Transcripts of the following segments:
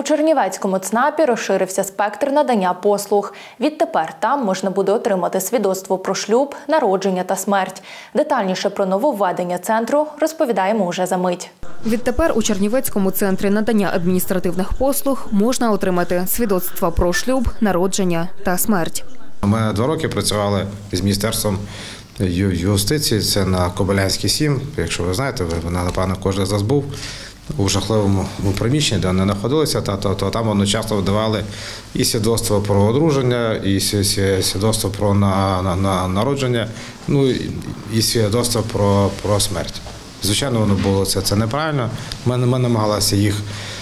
У Чернівецькому ЦНАПі розширився спектр надання послуг. Відтепер там можна буде отримати свідоцтво про шлюб, народження та смерть. Детальніше про нововведення центру розповідаємо уже за мить. Відтепер у Чернівецькому центрі надання адміністративних послуг можна отримати свідоцтва про шлюб, народження та смерть. Ми 2 роки працювали з Міністерством юстиції, це на Кобилянській 7, якщо ви знаєте, напевно, кожен з вас був у жахливому приміщенні, де вони знаходилися, то там одночасно видавали і свідоцтво про одруження, і свідоцтво про народження, ну і свідоцтво про смерть. Звичайно, воно було це неправильно, ми намагалися їх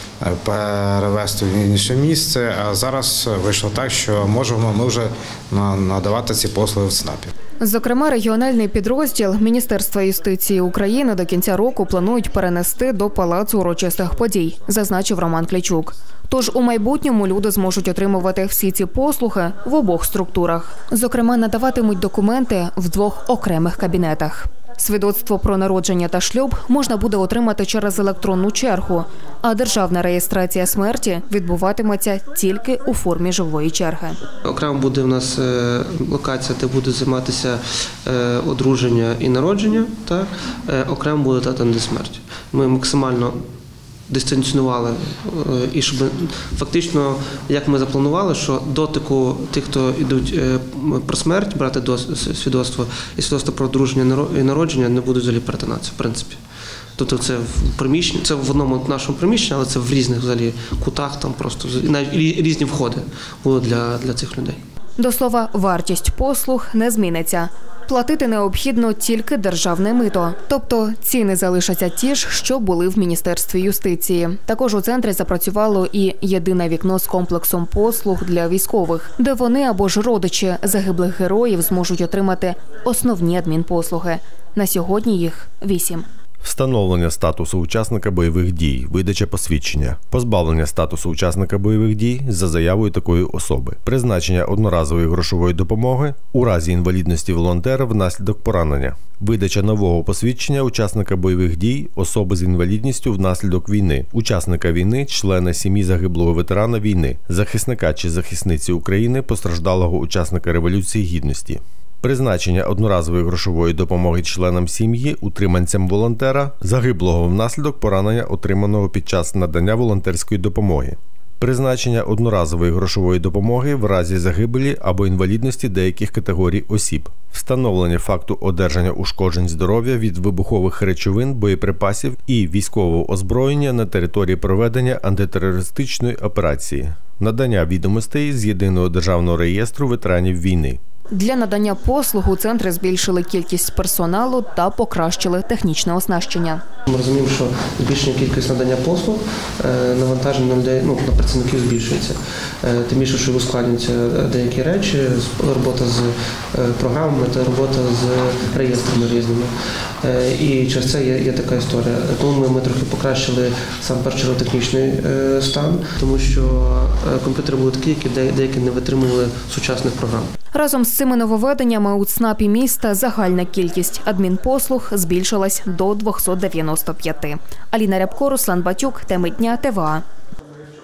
перевести в інше місце, а зараз вийшло так, що можемо ми вже надавати ці послуги в ЦНАПі. Зокрема, регіональний підрозділ Міністерства юстиції України до кінця року планують перенести до Палацу урочистих подій, зазначив Роман Клічук. Тож у майбутньому люди зможуть отримувати всі ці послуги в обох структурах. Зокрема, надаватимуть документи в 2 окремих кабінетах. Свідоцтво про народження та шлюб можна буде отримати через електронну чергу, а державна реєстрація смерті відбуватиметься тільки у формі живої черги. Окремо буде у нас локація, де буде займатися одруження і народження, так? Окремо буде дата на смерть. Ми максимально дистанціонували, і щоб фактично, як ми запланували, що дотику тих, хто йдуть про смерть, брати свідоцтво і свідоцтво про одруження і народження не будуть взагалі перетинатися, в принципі. Тобто це в приміщенні, це в одному нашому приміщенні, але це в різних взагалі кутах, там просто навіть різні входи будуть для цих людей. До слова, вартість послуг не зміниться. Платити необхідно тільки державне мито. Тобто ціни залишаться ті ж, що були в Міністерстві юстиції. Також у центрі запрацювало і єдине вікно з комплексом послуг для військових, де вони або ж родичі загиблих героїв зможуть отримати основні адмінпослуги. На сьогодні їх 8. Встановлення статусу учасника бойових дій, видача посвідчення, позбавлення статусу учасника бойових дій за заявою такої особи, призначення одноразової грошової допомоги у разі інвалідності волонтера внаслідок поранення, видача нового посвідчення учасника бойових дій, особи з інвалідністю внаслідок війни, учасника війни, члена сім'ї загиблого ветерана війни, захисника чи захисниці України, постраждалого учасника Революції Гідності. Призначення одноразової грошової допомоги членам сім'ї, утриманцям волонтера, загиблого внаслідок поранення, отриманого під час надання волонтерської допомоги. Призначення одноразової грошової допомоги в разі загибелі або інвалідності деяких категорій осіб. Встановлення факту одержання ушкоджень здоров'я від вибухових речовин, боєприпасів і військового озброєння на території проведення антитерористичної операції. Надання відомостей з Єдиного державного реєстру ветеранів війни. Для надання послуг у центрі збільшили кількість персоналу та покращили технічне оснащення. Ми розуміємо, що збільшення кількість надання послуг, навантаження на людей, на працівників збільшується. Тим більше, що ускладнюються деякі речі, робота з програмами та робота з реєстрами різними. І через це є така історія. Тому ми трохи покращили сам перший технічний стан, тому що комп'ютери були такі, які деякі не витримували сучасних програм. Разом з цими нововведеннями у ЦНАПі міста загальна кількість адмінпослуг збільшилась до 295. Аліна Рябко, Руслан Батюк, теми дня, ТВА.